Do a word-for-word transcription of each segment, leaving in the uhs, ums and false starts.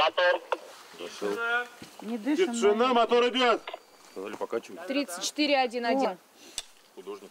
Мотор. Не дышим. Тишина, мотор идет. Сказали, покачивай. тридцать четыре один один. Художник.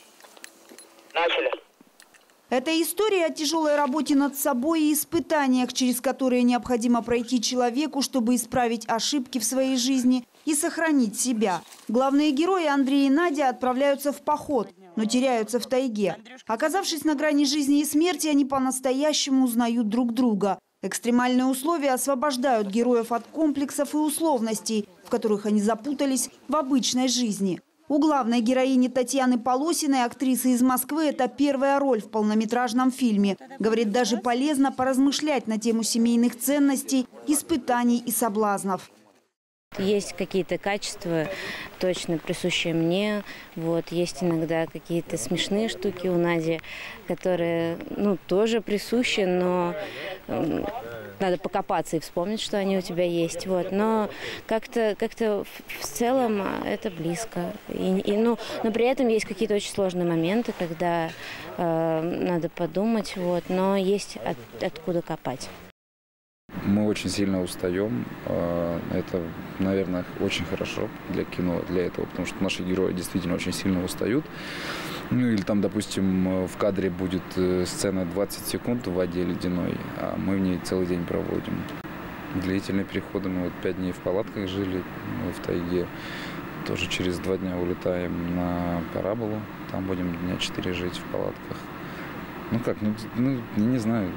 Начали. Это история о тяжелой работе над собой и испытаниях, через которые необходимо пройти человеку, чтобы исправить ошибки в своей жизни и сохранить себя. Главные герои Андрей и Надя отправляются в поход, но теряются в тайге. Оказавшись на грани жизни и смерти, они по-настоящему узнают друг друга. Экстремальные условия освобождают героев от комплексов и условностей, в которых они запутались в обычной жизни. У главной героини Татьяны Полосиной, актрисы из Москвы, это первая роль в полнометражном фильме. Говорит, даже полезно поразмышлять на тему семейных ценностей, испытаний и соблазнов. Есть какие-то качества, точно присущие мне. Вот, есть иногда какие-то смешные штуки у Нади, которые ну, тоже присущи, но э, надо покопаться и вспомнить, что они у тебя есть. Вот. Но как-то как-то в целом это близко. И, и, ну, но при этом есть какие-то очень сложные моменты, когда э, надо подумать, вот, но есть от, откуда копать. Мы очень сильно устаем. Это, наверное, очень хорошо для кино, для этого, потому что наши герои действительно очень сильно устают. Ну или там, допустим, в кадре будет сцена двадцать секунд в воде ледяной, а мы в ней целый день проводим. Длительные переходы. Мы вот пять дней в палатках жили, в тайге. Тоже через два дня улетаем на Параболу. Там будем дня четыре жить в палатках. Ну как, ну, ну не знаю.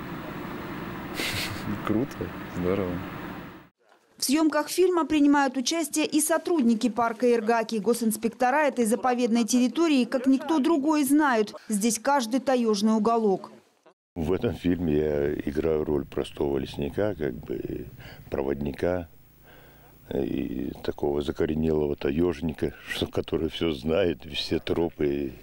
Круто, здорово. В съемках фильма принимают участие и сотрудники парка Иргаки. Госинспектора этой заповедной территории, как никто другой, знают. Здесь каждый таежный уголок. В этом фильме я играю роль простого лесника, как бы проводника и такого закоренелого таежника, который все знает, все тропы,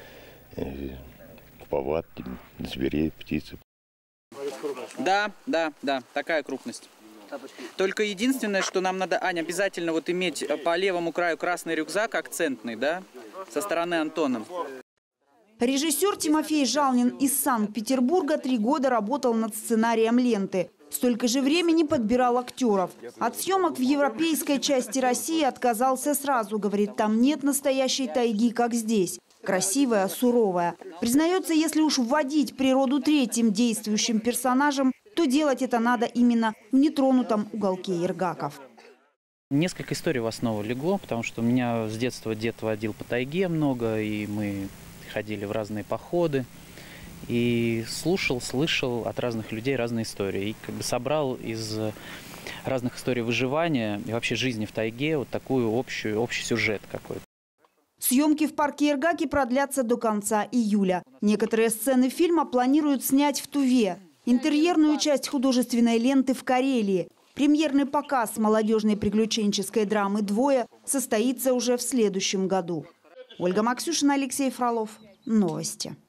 повадки зверей, птиц. Да, да, да, такая крупность. Только единственное, что нам надо, Аня, обязательно вот иметь по левому краю красный рюкзак акцентный, да, со стороны Антона. Режиссер Тимофей Жалнин из Санкт-Петербурга три года работал над сценарием ленты. Столько же времени подбирал актеров. От съемок в европейской части России отказался сразу. Говорит, там нет настоящей тайги, как здесь. Красивая, суровая. Признается, если уж вводить природу третьим действующим персонажем, то делать это надо именно в нетронутом уголке Иргаков. Несколько историй в основу легло, потому что у меня с детства дед водил по тайге много, и мы ходили в разные походы. И слушал, слышал от разных людей разные истории. И как бы собрал из разных историй выживания и вообще жизни в тайге вот такую общую, общий сюжет какой-то. Съемки в парке Иргаки продлятся до конца июля. Некоторые сцены фильма планируют снять в Туве. Интерьерную часть художественной ленты в Карелии. Премьерный показ молодежной приключенческой драмы «Двое» состоится уже в следующем году. Ольга Максюшина, Алексей Фролов. Новости.